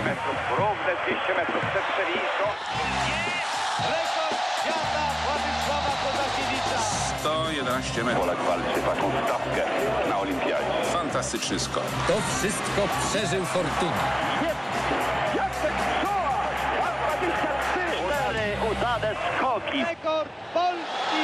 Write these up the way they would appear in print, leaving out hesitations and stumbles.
metrów, równe 200 metrów przed Przelińsko. Rekord świata Władysława Kozakiewicza. 111 metrów. Polak walczy taką stawkę na olimpiadzie. Fantastyczny skok. To wszystko przeżył Fortuna. Jacek Czoła! 2,23! 4 udane skoki. Rekord Polski.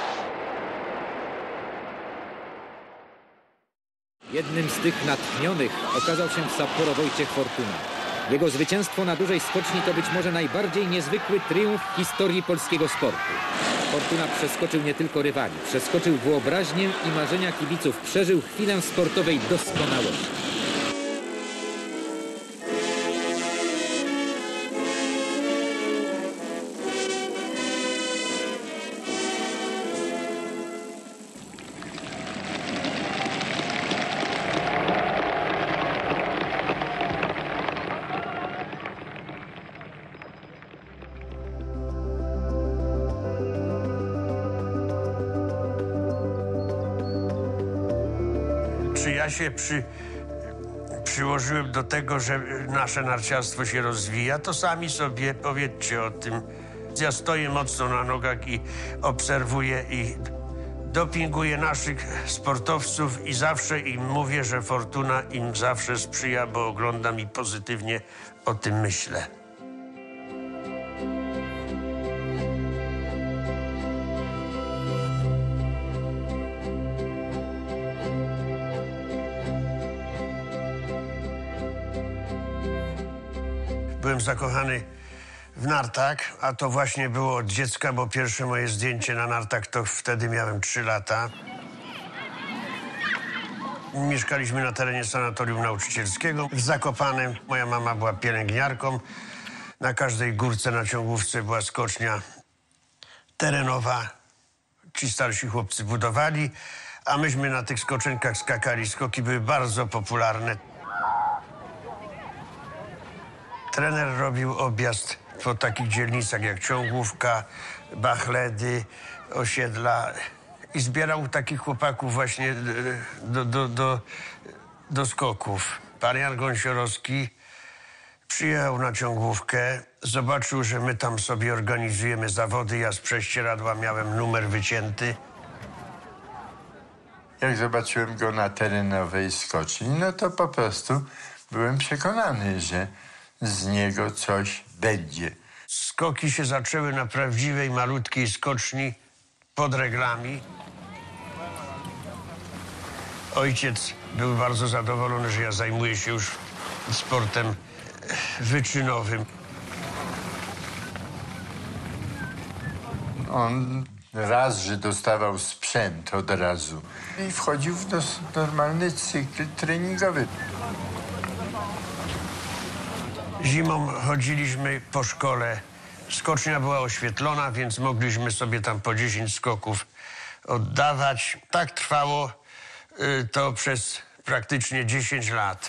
Jednym z tych natchnionych okazał się w Sapporo Wojciech Fortuna. Jego zwycięstwo na dużej skoczni to być może najbardziej niezwykły triumf w historii polskiego sportu. Fortuna przeskoczył nie tylko rywali, przeskoczył wyobraźnię i marzenia kibiców, przeżył chwilę sportowej doskonałości. Czy ja się przyłożyłem do tego, że nasze narciarstwo się rozwija, to sami sobie powiedzcie o tym. Ja stoję mocno na nogach i obserwuję i dopinguję naszych sportowców i zawsze im mówię, że Fortuna im zawsze sprzyja, bo oglądam i pozytywnie o tym myślę. Byłem zakochany w nartach, a to właśnie było od dziecka, bo pierwsze moje zdjęcie na nartach to wtedy miałem 3 lata. Mieszkaliśmy na terenie sanatorium nauczycielskiego w Zakopanem. Moja mama była pielęgniarką. Na każdej górce na ciągłówce była skocznia terenowa. Ci starsi chłopcy budowali, a myśmy na tych skoczenkach skakali. Skoki były bardzo popularne. Trener robił objazd po takich dzielnicach jak Ciągłówka, Bachledy, osiedla i zbierał takich chłopaków właśnie do skoków. Pan Jan Gąsiorowski przyjechał na Ciągłówkę, zobaczył, że my tam sobie organizujemy zawody. Ja z prześcieradła miałem numer wycięty. Jak zobaczyłem go na terenowej skoczni, no to po prostu byłem przekonany, że z niego coś będzie. Skoki się zaczęły na prawdziwej, malutkiej skoczni pod reglami. Ojciec był bardzo zadowolony, że ja zajmuję się już sportem wyczynowym. On raz, że dostawał sprzęt od razu i wchodził w normalny cykl treningowy. Zimą chodziliśmy po szkole. Skocznia była oświetlona, więc mogliśmy sobie tam po 10 skoków oddawać. Tak trwało to przez praktycznie 10 lat.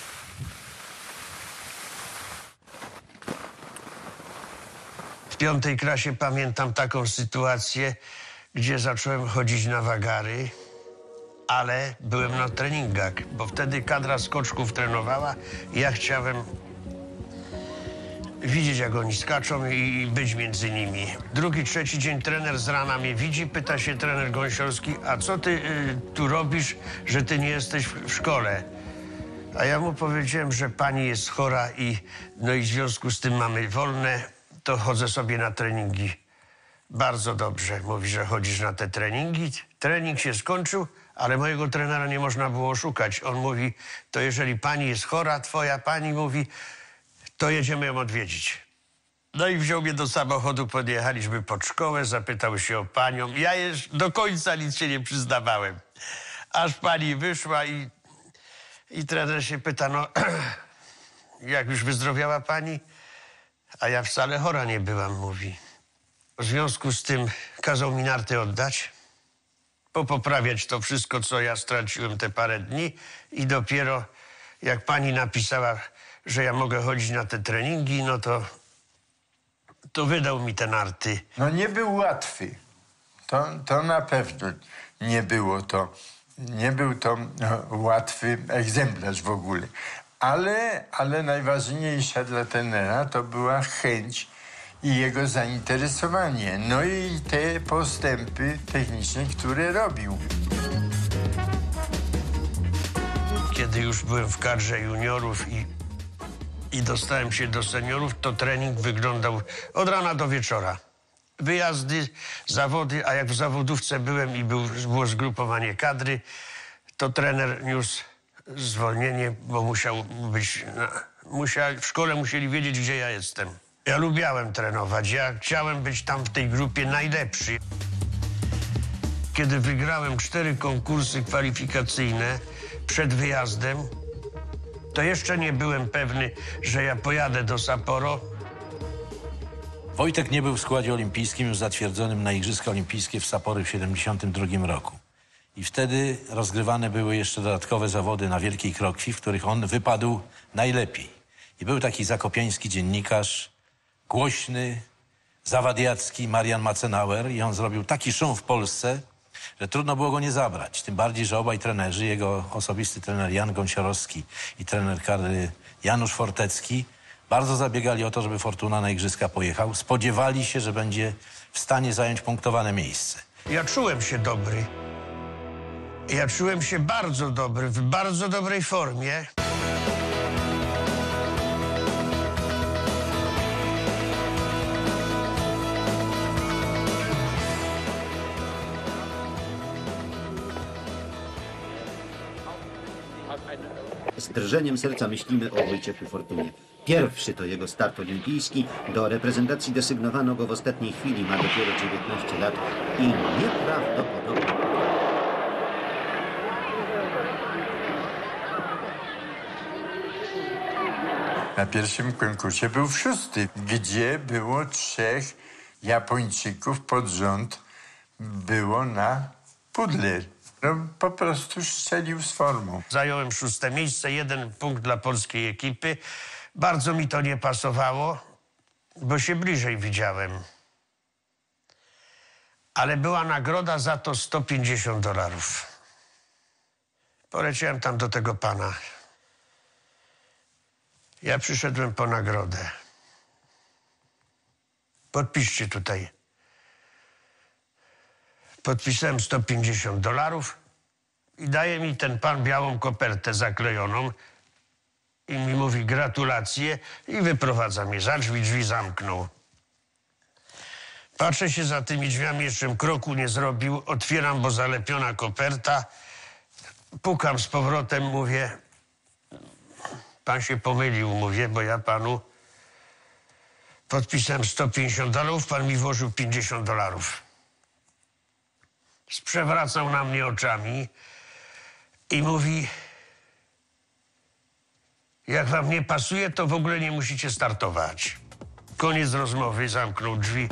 W 5. klasie pamiętam taką sytuację, gdzie zacząłem chodzić na wagary, ale byłem na treningach, bo wtedy kadra skoczków trenowała i ja chciałem widzieć, jak oni skaczą i być między nimi. 2., 3. dzień trener z rana mnie widzi, pyta się trener Gąsiorski, a co ty tu robisz, że ty nie jesteś w szkole? A ja mu powiedziałem, że pani jest chora i w związku z tym mamy wolne, to chodzę sobie na treningi. Bardzo dobrze, mówi, że chodzisz na te treningi. Trening się skończył, ale mojego trenera nie można było oszukać. On mówi, to jeżeli pani jest chora, twoja pani mówi, to jedziemy ją odwiedzić. No i wziął mnie do samochodu, podjechaliśmy pod szkołę, zapytał się o panią. Ja już do końca nic się nie przyznawałem. Aż pani wyszła i trener się pyta, no jak już wyzdrowiała pani? A ja wcale chora nie byłam, mówi. W związku z tym kazał mi narty oddać, popoprawiać to wszystko, co ja straciłem te parę dni i dopiero jak pani napisała, że ja mogę chodzić na te treningi, no to wydał mi te narty. No nie był łatwy. To na pewno nie było to. Nie był to łatwy egzemplarz w ogóle. Ale najważniejsza dla trenera to była chęć i jego zainteresowanie. No i te postępy techniczne, które robił. Kiedy już byłem w kadrze juniorów i dostałem się do seniorów, to trening wyglądał od rana do wieczora. Wyjazdy, zawody, a jak w zawodówce byłem i było zgrupowanie kadry, to trener niósł zwolnienie, bo musiał być... w szkole musieli wiedzieć, gdzie ja jestem. Ja lubiałem trenować, ja chciałem być tam w tej grupie najlepszy. Kiedy wygrałem 4 konkursy kwalifikacyjne przed wyjazdem, to jeszcze nie byłem pewny, że ja pojadę do Sapporo. Wojtek nie był w składzie olimpijskim już zatwierdzonym na Igrzyska Olimpijskie w Sappory w 1972 roku. I wtedy rozgrywane były jeszcze dodatkowe zawody na Wielkiej Krokwi, w których on wypadł najlepiej. I był taki zakopiański dziennikarz, głośny, zawadiacki Marian Macenauer i on zrobił taki szum w Polsce, że trudno było go nie zabrać. Tym bardziej, że obaj trenerzy, jego osobisty trener Jan Gąsiorowski i trener kadry Janusz Fortecki, bardzo zabiegali o to, żeby Fortuna na Igrzyska pojechał. Spodziewali się, że będzie w stanie zająć punktowane miejsce. Ja czułem się dobry. Ja czułem się bardzo dobry, w bardzo dobrej formie. Z drżeniem serca myślimy o Wojciechu Fortunie. Pierwszy to jego start olimpijski. Do reprezentacji desygnowano go w ostatniej chwili. Ma dopiero 19 lat i nieprawdopodobnie. Na pierwszym konkursie był 6, gdzie było 3 Japończyków pod rząd. Było na pudle. No, po prostu strzelił z formą. Zająłem 6. miejsce, 1 punkt dla polskiej ekipy. Bardzo mi to nie pasowało, bo się bliżej widziałem. Ale była nagroda za to $150. Poleciałem tam do tego pana. Ja przyszedłem po nagrodę. Podpiszcie tutaj. Podpisałem $150 i daje mi ten pan białą kopertę zaklejoną i mi mówi gratulacje i wyprowadza mnie za drzwi, drzwi zamknął. Patrzę się za tymi drzwiami, jeszcze kroku nie zrobił, otwieram, bo zalepiona koperta, pukam z powrotem, mówię, pan się pomylił, mówię, bo ja panu podpisałem $150, pan mi włożył $50. Przewracał na mnie oczami i mówi, jak wam nie pasuje, to w ogóle nie musicie startować. Koniec rozmowy, zamknął drzwi.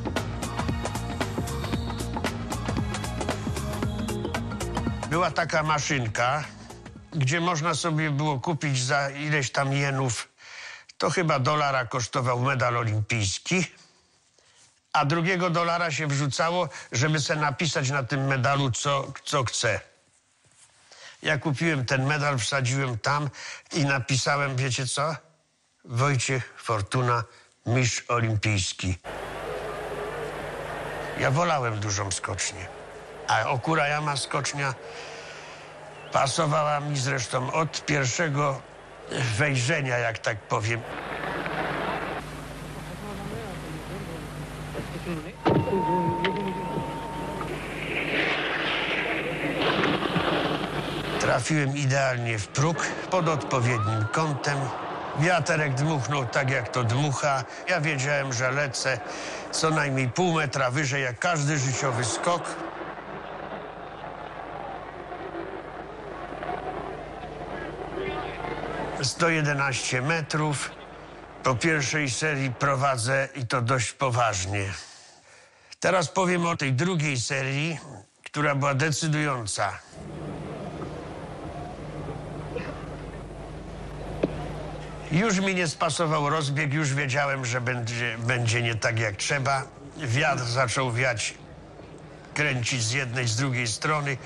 Była taka maszynka, gdzie można sobie było kupić za ileś tam jenów, to chyba $1 kosztował medal olimpijski, a $2 się wrzucało, żeby se napisać na tym medalu, co chce. Ja kupiłem ten medal, wsadziłem tam i napisałem, wiecie co? Wojciech Fortuna, mistrz olimpijski. Ja wolałem dużą skocznię, a Okurayama skocznia pasowała mi zresztą od pierwszego wejrzenia, jak tak powiem. Trafiłem idealnie w próg, pod odpowiednim kątem. Wiaterek dmuchnął tak, jak to dmucha. Ja wiedziałem, że lecę co najmniej pół metra wyżej, jak każdy życiowy skok. ...111 metrów. Po pierwszej serii prowadzę i to dość poważnie. Teraz powiem o tej drugiej serii, która była decydująca. Już mi nie spasował rozbieg, już wiedziałem, że będzie nie tak jak trzeba. Wiatr zaczął wiać, kręcić z jednej, z drugiej strony.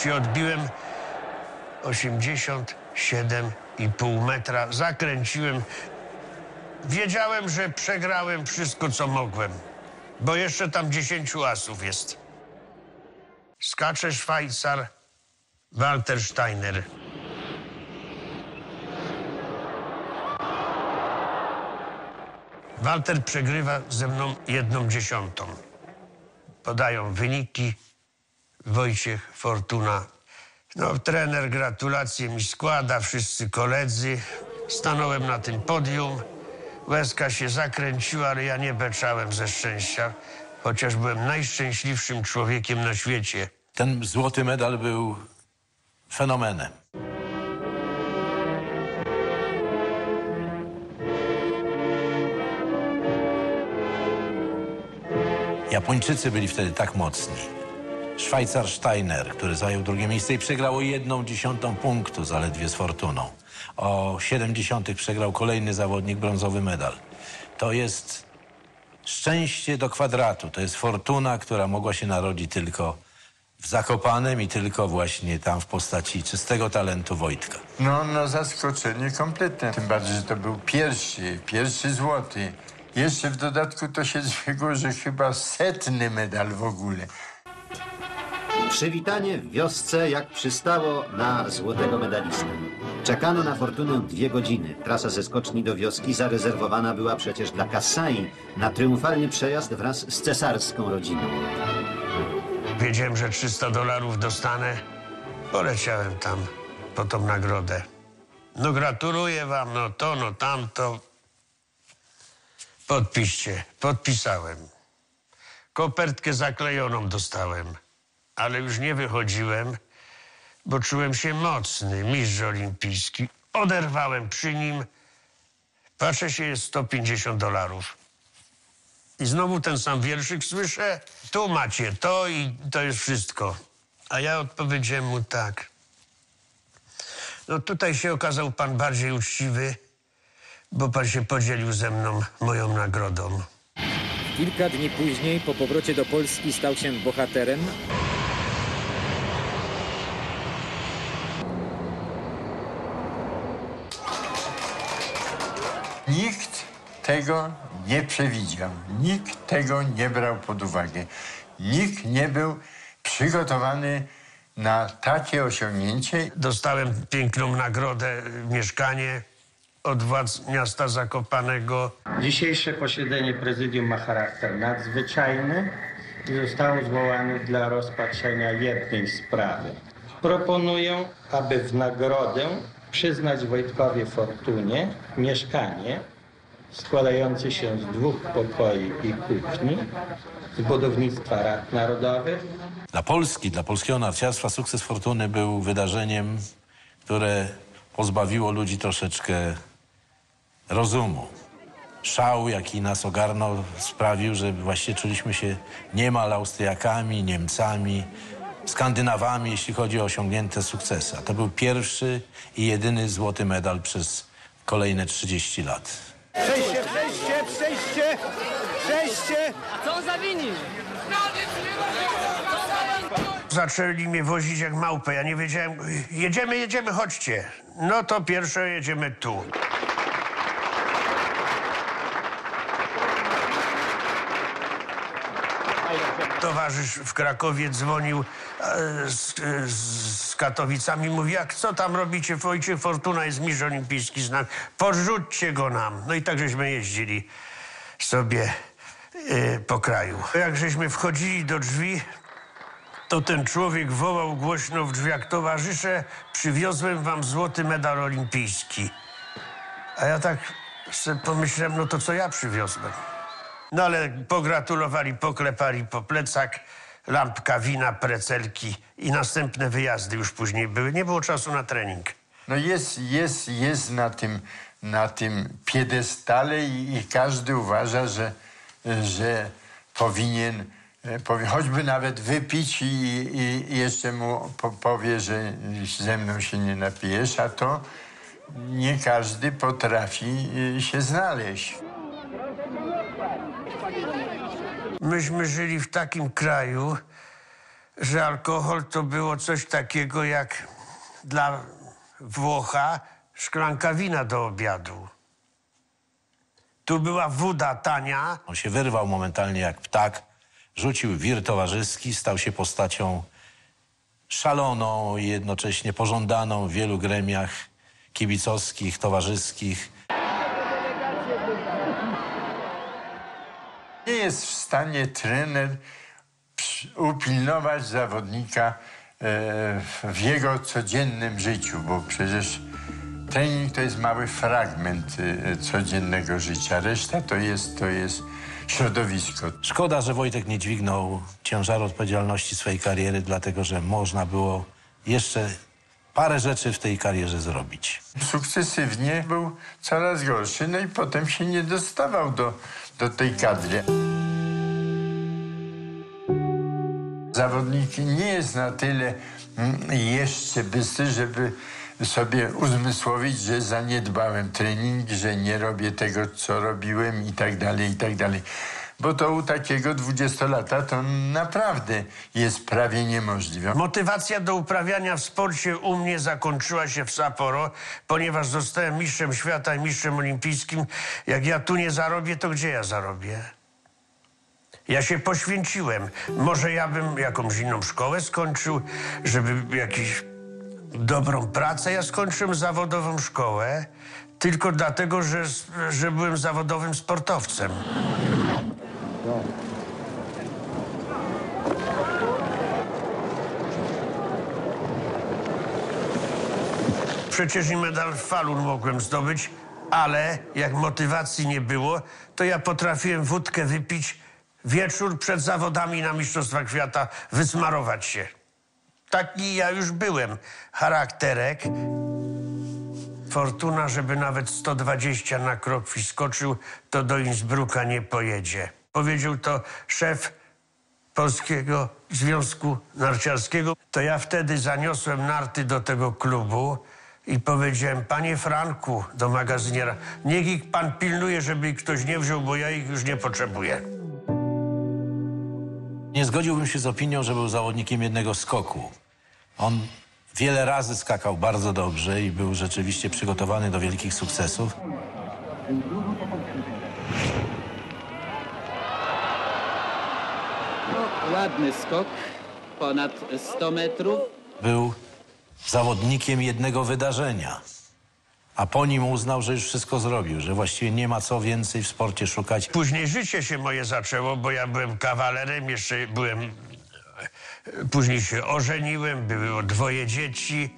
się odbiłem 87,5 metra. Zakręciłem. Wiedziałem, że przegrałem wszystko, co mogłem, bo jeszcze tam 10 asów jest. Skacze Szwajcar Walter Steiner. Walter przegrywa ze mną 1/10. Podają wyniki. Wojciech Fortuna. No, trener gratulacje mi składa, wszyscy koledzy. Stanąłem na tym podium. Łezka się zakręciła, ale ja nie beczałem ze szczęścia, chociaż byłem najszczęśliwszym człowiekiem na świecie. Ten złoty medal był fenomenem. Japończycy byli wtedy tak mocni. Szwajcar Steiner, który zajął drugie miejsce i przegrał o 1/10 punktu zaledwie z Fortuną. O 0,7 przegrał kolejny zawodnik, brązowy medal. To jest szczęście do kwadratu. To jest fortuna, która mogła się narodzić tylko w Zakopanem i tylko właśnie tam w postaci czystego talentu Wojtka. No zaskoczenie kompletne. Tym bardziej, że to był pierwszy złoty. Jeszcze w dodatku to się zbiegło, że chyba 100. medal w ogóle. Przywitanie w wiosce, jak przystało na złotego medalistę. Czekano na Fortunę 2 godziny. Trasa ze skoczni do wioski zarezerwowana była przecież dla Kassai na triumfalny przejazd wraz z cesarską rodziną. Wiedziałem, że $300 dostanę. Poleciałem tam po tą nagrodę. No gratuluję wam, no to, no tamto. Podpiszcie. Podpisałem. Kopertkę zaklejoną dostałem. Ale już nie wychodziłem, bo czułem się mocny, mistrz olimpijski. Oderwałem przy nim. Patrzę się, jest $150. I znowu ten sam wierszyk słyszę. Tu macie to i to jest wszystko. A ja odpowiedziałem mu tak. No tutaj się okazał pan bardziej uczciwy, bo pan się podzielił ze mną moją nagrodą. Kilka dni później, po powrocie do Polski, stał się bohaterem. Nikt tego nie przewidział. Nikt tego nie brał pod uwagę. Nikt nie był przygotowany na takie osiągnięcie. Dostałem piękną nagrodę, mieszkanie od władz miasta Zakopanego. Dzisiejsze posiedzenie prezydium ma charakter nadzwyczajny i zostało zwołane dla rozpatrzenia jednej sprawy. Proponuję, aby w nagrodę przyznać Wojtkowi Fortunie mieszkanie składające się z 2 pokoi i kuchni z budownictwa Rad Narodowych. Dla Polski, dla polskiego narciarstwa sukces Fortuny był wydarzeniem, które pozbawiło ludzi troszeczkę rozumu. Szał, jaki nas ogarnął, sprawił, że właściwie czuliśmy się niemal Austriakami, Niemcami, Skandynawami, jeśli chodzi o osiągnięte sukcesy. A to był pierwszy i jedyny złoty medal przez kolejne 30 lat. Przejście! Co on zawinił? Zaczęli mnie wozić jak małpę. Ja nie wiedziałem. Jedziemy, chodźcie. No to pierwsze jedziemy tu. Towarzysz w Krakowie dzwonił z Katowicami. Mówi, jak co tam robicie? Wojciech Fortuna jest mistrz olimpijski z nami. Podrzućcie go nam. No i tak żeśmy jeździli sobie po kraju. Jak żeśmy wchodzili do drzwi, to ten człowiek wołał głośno w drzwiach: towarzysze, przywiozłem wam złoty medal olimpijski. A ja tak sobie pomyślałem, no to co ja przywiozłem? No ale pogratulowali, poklepali po plecach, lampka wina, precelki i następne wyjazdy już później były. Nie było czasu na trening. No jest na tym piedestale i każdy uważa, że powinien choćby nawet wypić i jeszcze mu powie, że ze mną się nie napijesz, a to nie każdy potrafi się znaleźć. Myśmy żyli w takim kraju, że alkohol to było coś takiego jak dla Włocha szklanka wina do obiadu. Tu była woda tania. On się wyrwał momentalnie jak ptak, rzucił wir towarzyski, stał się postacią szaloną i jednocześnie pożądaną w wielu gremiach kibicowskich, towarzyskich. Nie jest w stanie trener upilnować zawodnika w jego codziennym życiu, bo przecież trening to jest mały fragment codziennego życia. Reszta to jest środowisko. Szkoda, że Wojtek nie dźwignął ciężaru odpowiedzialności swojej kariery, dlatego że można było jeszcze parę rzeczy w tej karierze zrobić. Sukcesywnie był coraz gorszy, no i potem się nie dostawał do tej kadry. Zawodnik nie jest na tyle jeszcze bystry, żeby sobie uzmysłowić, że zaniedbałem trening, że nie robię tego, co robiłem i tak dalej, i tak dalej. Bo to u takiego 20-lata to naprawdę jest prawie niemożliwe. Motywacja do uprawiania w sporcie u mnie zakończyła się w Sapporo, ponieważ zostałem mistrzem świata i mistrzem olimpijskim. Jak ja tu nie zarobię, to gdzie ja zarobię? Ja się poświęciłem. Może ja bym jakąś inną szkołę skończył, żeby jakąś dobrą pracę. Ja skończyłem zawodową szkołę tylko dlatego, że byłem zawodowym sportowcem. Przecież i medal Falun mogłem zdobyć, ale jak motywacji nie było, to ja potrafiłem wódkę wypić wieczór przed zawodami na Mistrzostwach Świata, wysmarować się. Taki ja już byłem. Charakterek. Fortuna, żeby nawet 120 na krokwi skoczył, to do Innsbrucka nie pojedzie. Powiedział to szef Polskiego Związku Narciarskiego. To ja wtedy zaniosłem narty do tego klubu i powiedziałem: panie Franku, do magazyniera, niech ich pan pilnuje, żeby ich ktoś nie wziął, bo ja ich już nie potrzebuję. Nie zgodziłbym się z opinią, że był zawodnikiem jednego skoku. On wiele razy skakał bardzo dobrze i był rzeczywiście przygotowany do wielkich sukcesów. No, ładny skok, ponad 100 metrów. Był zawodnikiem jednego wydarzenia, a po nim uznał, że już wszystko zrobił, że właściwie nie ma co więcej w sporcie szukać. Później życie się moje zaczęło, bo ja byłem kawalerem, jeszcze byłem... Później się ożeniłem, było 2 dzieci.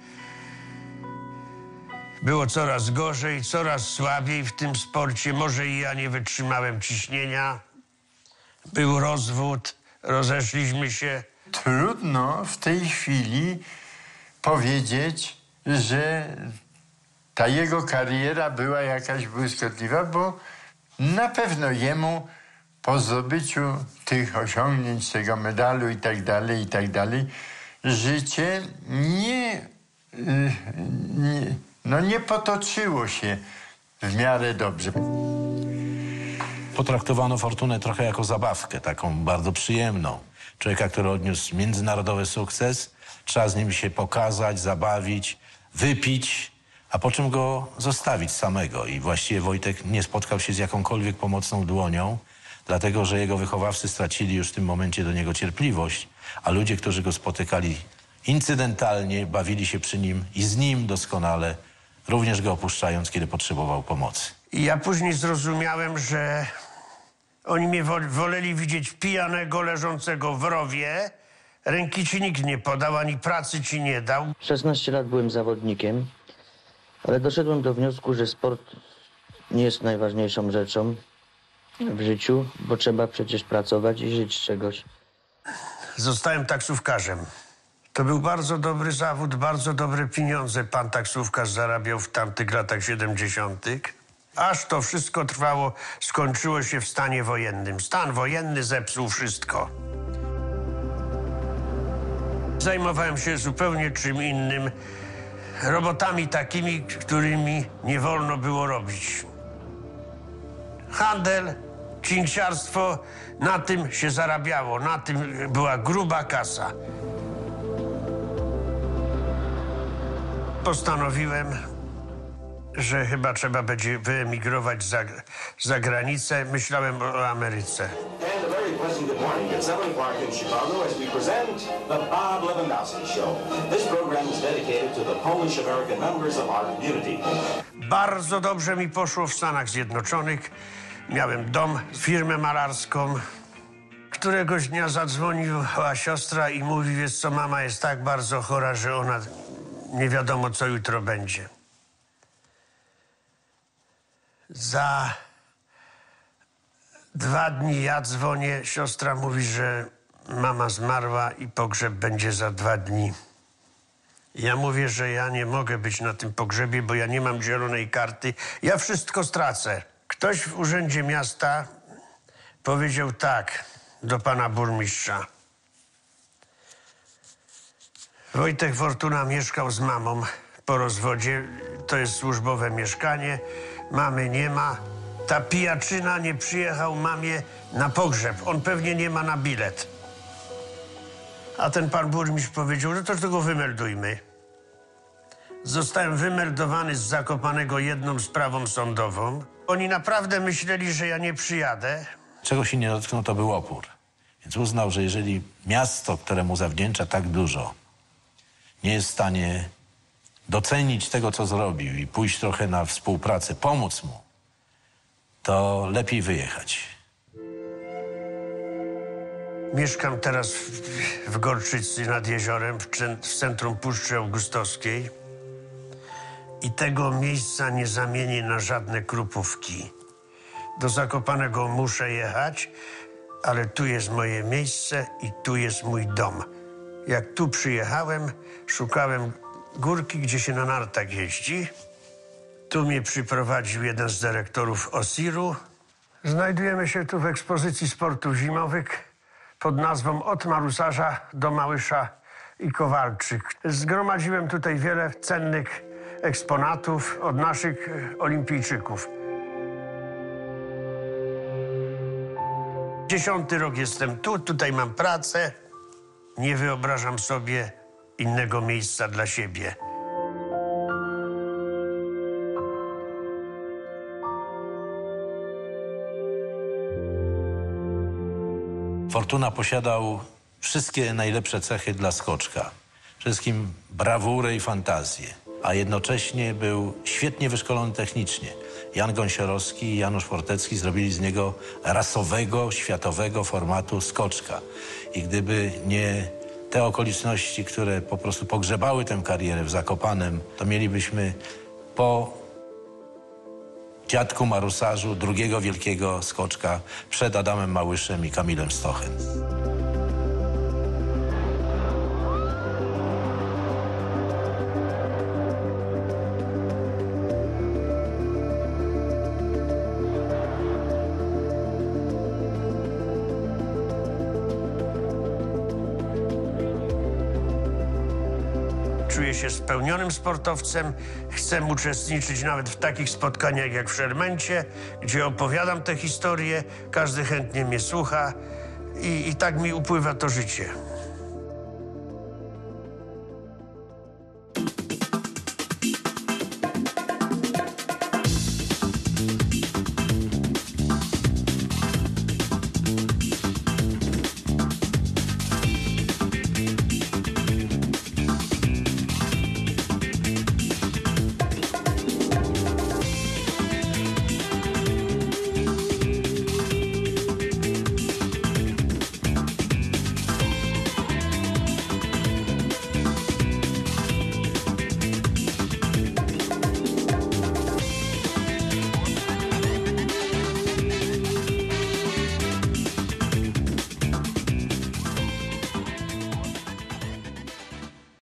Było coraz gorzej, coraz słabiej w tym sporcie. Może i ja nie wytrzymałem ciśnienia. Był rozwód, rozeszliśmy się. Trudno w tej chwili powiedzieć, że ta jego kariera była jakaś błyskotliwa, bo na pewno jemu po zdobyciu tych osiągnięć, tego medalu i tak dalej, życie nie potoczyło się w miarę dobrze. Potraktowano Fortunę trochę jako zabawkę, taką bardzo przyjemną. Człowieka, który odniósł międzynarodowy sukces, trzeba z nim się pokazać, zabawić, wypić, a po czym go zostawić samego. I właściwie Wojtek nie spotkał się z jakąkolwiek pomocną dłonią, dlatego że jego wychowawcy stracili już w tym momencie do niego cierpliwość, a ludzie, którzy go spotykali incydentalnie, bawili się przy nim i z nim doskonale, również go opuszczając, kiedy potrzebował pomocy. I ja później zrozumiałem, że oni mnie woleli widzieć pijanego, leżącego w rowie. Ręki ci nikt nie podał, ani pracy ci nie dał. 16 lat byłem zawodnikiem, ale doszedłem do wniosku, że sport nie jest najważniejszą rzeczą w życiu, bo trzeba przecież pracować i żyć z czegoś. Zostałem taksówkarzem. To był bardzo dobry zawód, bardzo dobre pieniądze pan taksówkarz zarabiał w tamtych latach 70. Aż to wszystko trwało, skończyło się w stanie wojennym. Stan wojenny zepsuł wszystko. Zajmowałem się zupełnie czym innym. Robotami takimi, którymi nie wolno było robić. Handel, księciarstwo, na tym się zarabiało, na tym była gruba kasa. postanowiłem, że chyba trzeba będzie wyemigrować za granicę. Myślałem o Ameryce. And a very pleasant good morning at 7 o'clock in Chicago as we present The Bob Lewandowski Show. This program is dedicated to the Polish-American members of our community. Bardzo dobrze mi poszło w Stanach Zjednoczonych. Miałem dom, firmę malarską. Któregoś dnia zadzwoniła siostra i mówi, wiesz co, mama jest tak bardzo chora, że ona nie wiadomo, co jutro będzie. Za 2 dni ja dzwonię, siostra mówi, że mama zmarła i pogrzeb będzie za 2 dni. Ja mówię, że ja nie mogę być na tym pogrzebie, bo ja nie mam zielonej karty. Ja wszystko stracę. Ktoś w urzędzie miasta powiedział tak do pana burmistrza. Wojtek Fortuna mieszkał z mamą po rozwodzie. To jest służbowe mieszkanie. Mamy nie ma. Ta pijaczyna nie przyjechał mamie na pogrzeb. On pewnie nie ma na bilet. A ten pan burmistrz powiedział, że to go wymeldujmy. Zostałem wymeldowany z Zakopanego jedną sprawą sądową. Oni naprawdę myśleli, że ja nie przyjadę. Czego się nie dotknął, to był opór. Więc uznał, że jeżeli miasto, któremu zawdzięcza tak dużo, nie jest w stanie docenić tego, co zrobił i pójść trochę na współpracę, pomóc mu, to lepiej wyjechać. Mieszkam teraz w Gorczycy nad jeziorem, w centrum Puszczy Augustowskiej. I tego miejsca nie zamienię na żadne Krupówki. Do Zakopanego muszę jechać, ale tu jest moje miejsce i tu jest mój dom. Jak tu przyjechałem, szukałem górki, gdzie się na nartach jeździ. Tu mnie przyprowadził jeden z dyrektorów OSIR-u. Znajdujemy się tu w ekspozycji sportów zimowych pod nazwą Od Marusarza do Małysza i Kowalczyk. Zgromadziłem tutaj wiele cennych eksponatów od naszych olimpijczyków. 10. rok jestem tu, tutaj mam pracę. Nie wyobrażam sobie innego miejsca dla siebie. Fortuna posiadał wszystkie najlepsze cechy dla skoczka. Przede wszystkim brawurę i fantazję, a jednocześnie był świetnie wyszkolony technicznie. Jan Gąsiorowski i Janusz Fortecki zrobili z niego rasowego, światowego formatu skoczka. I gdyby nie te okoliczności, które po prostu pogrzebały tę karierę w Zakopanem, to mielibyśmy po dziadku Marusarzu drugiego wielkiego skoczka przed Adamem Małyszem i Kamilem Stochem. Czuję się spełnionym sportowcem. Chcę uczestniczyć nawet w takich spotkaniach jak w Szermencie, gdzie opowiadam te historie. Każdy chętnie mnie słucha i tak mi upływa to życie.